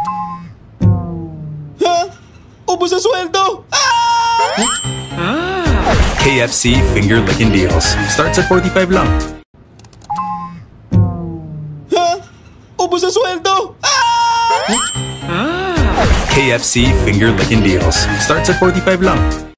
Ha? Ubus sa sweldo! KFC Finger Lickin Deals. Starts at 45 lang. Ha? Ubus sa sweldo! KFC Finger Lickin Deals. Starts at 45 lang.